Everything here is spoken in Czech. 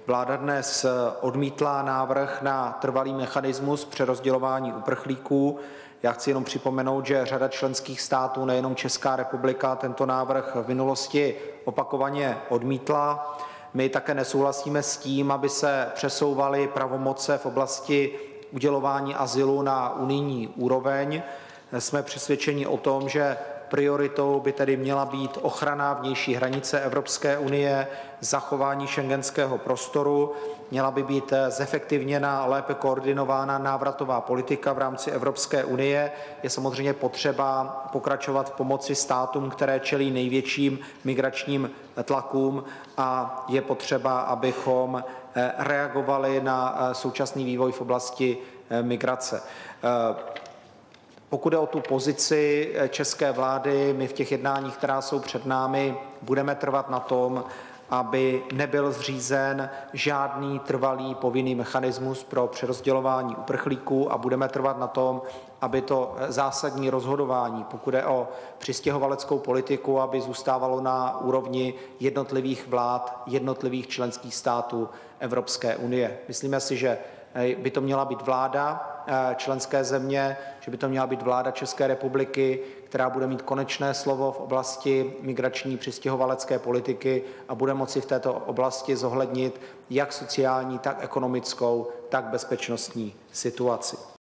Vláda dnes odmítla návrh na trvalý mechanismus přerozdělování uprchlíků. Já chci jenom připomenout, že řada členských států, nejenom Česká republika, tento návrh v minulosti opakovaně odmítla. My také nesouhlasíme s tím, aby se přesouvaly pravomoce v oblasti udělování azylu na unijní úroveň. Jsme přesvědčeni o tom, že prioritou by tedy měla být ochrana vnější hranice Evropské unie, zachování schengenského prostoru, měla by být zefektivněna a lépe koordinována návratová politika v rámci Evropské unie. Je samozřejmě potřeba pokračovat v pomoci státům, které čelí největším migračním tlakům, a je potřeba, abychom reagovali na současný vývoj v oblasti migrace. Pokud jde o tu pozici české vlády, my v těch jednáních, která jsou před námi, budeme trvat na tom, aby nebyl zřízen žádný trvalý povinný mechanismus pro přerozdělování uprchlíků, a budeme trvat na tom, aby to zásadní rozhodování, pokud jde o přistěhovaleckou politiku, aby zůstávalo na úrovni jednotlivých vlád, jednotlivých členských států Evropské unie. Myslíme si, že by to měla být vláda členské země, že by to měla být vláda České republiky, která bude mít konečné slovo v oblasti migrační přistěhovalecké politiky a bude moci v této oblasti zohlednit jak sociální, tak ekonomickou, tak bezpečnostní situaci.